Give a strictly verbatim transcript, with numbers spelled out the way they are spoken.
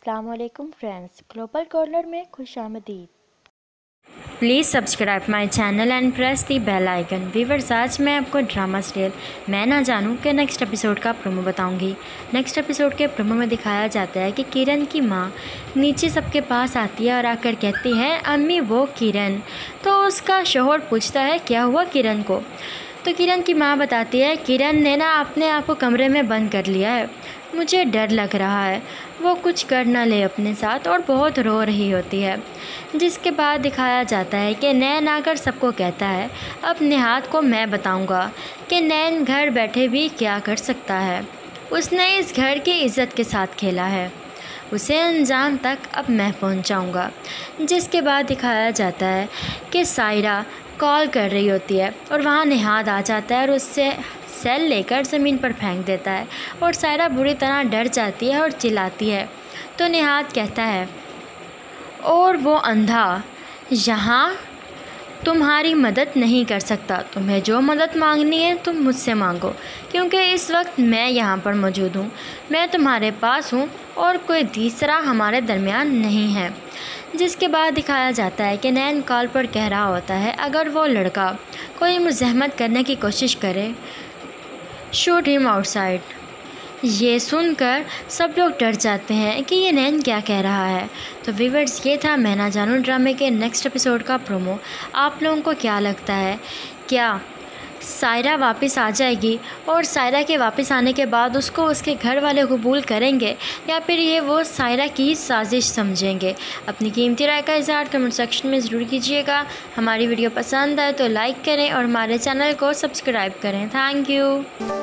अस्सलाम वालेकुम friends, global corner में खुशामदीद। Please subscribe my channel and press the bell icon. Viewers, आज मैं आपको ड्रामा सीरियल मैं ना जानूं के नेक्स्ट एपिसोड का प्रोमो बताऊंगी। नेक्स्ट एपिसोड के प्रोमो में दिखाया जाता है कि किरण की माँ नीचे सबके पास आती है और आकर कहती है, अम्मी वो किरण। तो उसका शौहर पूछता है क्या हुआ किरण को। तो किरण की माँ बताती है, किरण ने ना अपने आप को कमरे में बंद कर लिया है, मुझे डर लग रहा है वो कुछ कर ना ले अपने साथ, और बहुत रो रही होती है। जिसके बाद दिखाया जाता है कि नैन आकर सबको कहता है, अब निहाद को मैं बताऊंगा कि नैन घर बैठे भी क्या कर सकता है। उसने इस घर की इज़्ज़त के साथ खेला है, उसे अंजाम तक अब मैं पहुंचाऊंगा। जिसके बाद दिखाया जाता है कि सायरा कॉल कर रही होती है और वहाँ निहाद आ जाता है और उससे सेल लेकर ज़मीन पर फेंक देता है और सायरा बुरी तरह डर जाती है और चिल्लाती है। तो निहाद कहता है, और वो अंधा यहाँ तुम्हारी मदद नहीं कर सकता, तुम्हें जो मदद मांगनी है तुम मुझसे मांगो, क्योंकि इस वक्त मैं यहाँ पर मौजूद हूँ, मैं तुम्हारे पास हूँ और कोई तीसरा हमारे दरमियान नहीं है। जिसके बाद दिखाया जाता है कि नैन कॉल पर कह रहा होता है, अगर वो लड़का कोई मुज़ाहमत करने की कोशिश करे, शूट हिम आउटसाइड। ये सुनकर सब लोग डर जाते हैं कि ये नैन क्या कह रहा है। तो व्यूअर्स, ये था मैं ना जानूं ड्रामे के नेक्स्ट एपिसोड का प्रोमो। आप लोगों को क्या लगता है, क्या सायरा वापस आ जाएगी और सायरा के वापस आने के बाद उसको उसके घर वाले कबूल करेंगे, या फिर ये वो सायरा की साजिश समझेंगे? अपनी कीमती राय का इज़हार कमेंट सेक्शन में ज़रूर कीजिएगा। हमारी वीडियो पसंद आए तो लाइक करें और हमारे चैनल को सब्सक्राइब करें। Thank you.